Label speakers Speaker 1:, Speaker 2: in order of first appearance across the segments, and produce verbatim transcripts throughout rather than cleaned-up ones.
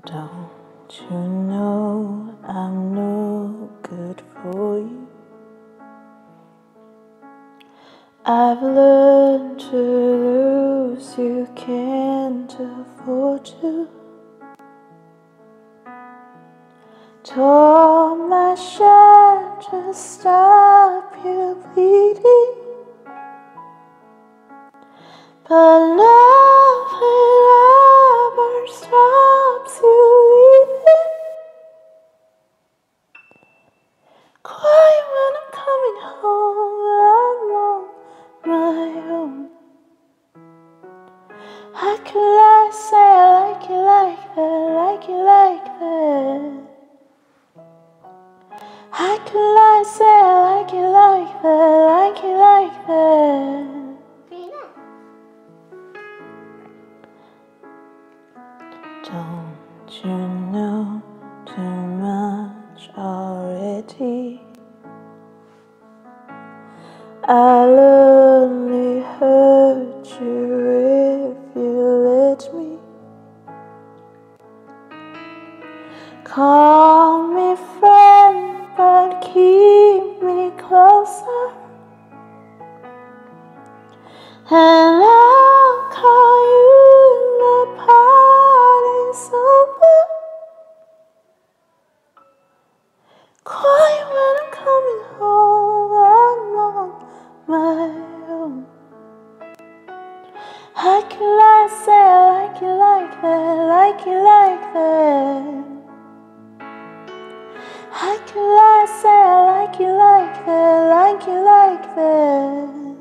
Speaker 1: Don't you know I'm no good for you? I've learned to lose, you can't afford to. Tore my shirt to stop you bleeding, but nothing ever stops you leaving. Quiet when I'm coming home, I'm on my own. How could I say I like you like that, like you like that? How could I say I like you like that, like you like that? Don't you know too much already? I'll only hurt you if you let me. Call me friend, but keep me closer, and I'll call you in the party's over. Quiet when I'm coming home, I'm on my own. How could I say I like you like that, like you like that? How could I say I like you like that, like you like that?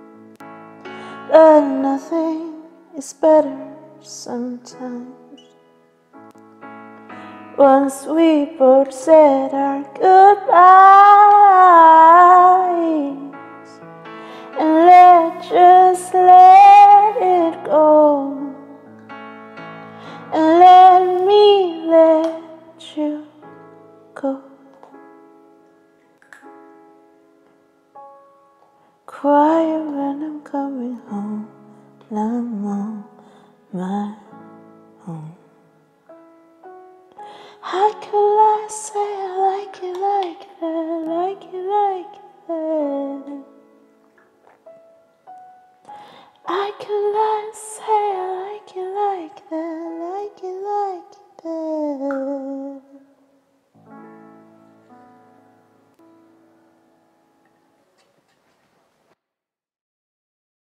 Speaker 1: But nothing is better sometimes. Once we both said our goodbyes, and let just let it go, and let me let you go. Quiet when I'm coming home, and I'm on my own. How could I say I like you like that, like you like that? How could I say